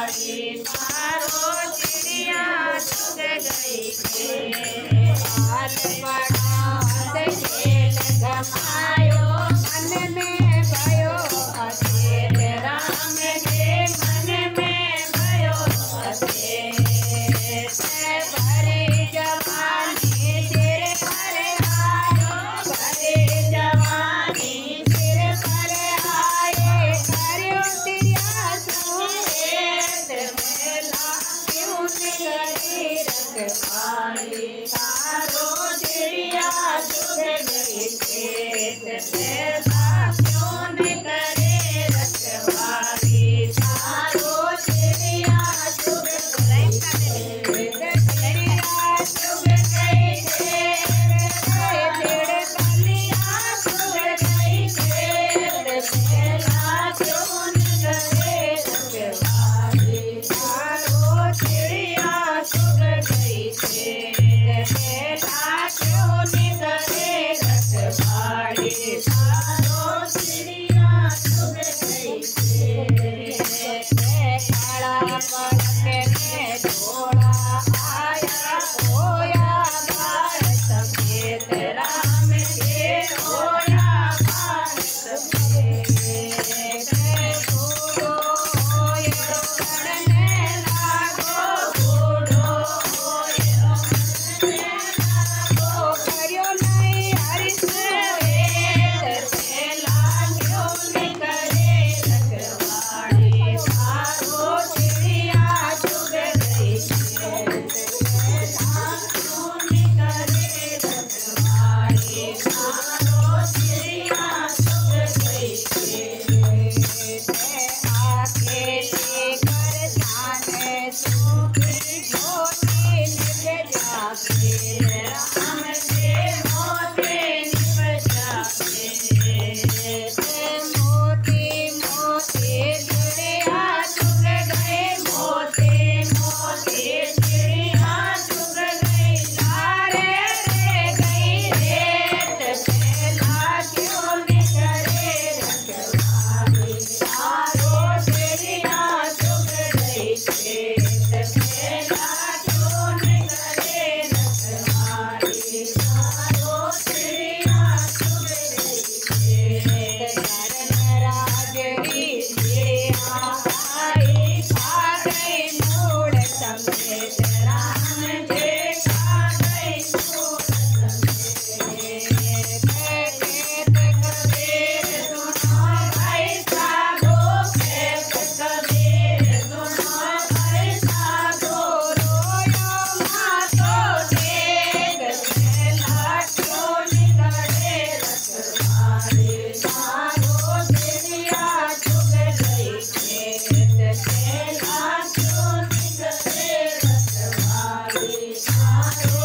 रखवाड़ी सारो चिड़िया चुग गई के बाल बड़ा से खेल गमायो मन में भयो अकेल राम के मन में भयो अकेल भरी जवानी सिर पर आयो भरी जवानी सिर पर आए करो तिरिया सुएत मेला क्यों निकली रखवाड़ी सारो चिड़िया चुग गई खेत मेला क्यों निकले रखवाड़ी सारो चिड़िया चुग गई चिड़िया चुग गई चिड़ कलिया चुग गई खेत मेला क्यों निकले रखवाड़ी सारो चिड़िया चुग गई खेत मेला क्यों निकले रखवाड़ी सारो चिड़िया चुग गई काला पलक ने थोड़ा आया होया बाल सफेद राम के होया बाल सफेद बूढ़ो होयो पढ़ने लागो बूढ़ो होयो पढ़ने लागो करियो नहीं हरिश वेद मेला क्यों निकले रखवाड़ी सारो चिड़िया चुग गई खेत मेला क्यों निकले रखवाड़ी सारो चिड़िया चुग गई खेत आके लेकर जाने सूखी झोली निभ जाके राम के मोती निभ जाके मोती मोती चिड़िया चुग गई मोती मोती चिड़िया चुग गई लारे रे गई रेत मेला क्यों निकले रखवाड़ी सारो चिड़िया चुग गई खेत मेला क्यों निकले रखवाड़ी सारो चिड़िया चुग गई खेत राजरी चिड़िया आई खा गई मूड़ समेत राम के खा गई मूड़ समेत खेत कबीर सुनो भाई साधो खेत कबीर सुनो भाई साधो रोयो मातो देख मेला क्यों निकले रखवाड़ी सारो चिड़िया चुग गई खेत मेला क्यों निकले रखवाड़ी सारो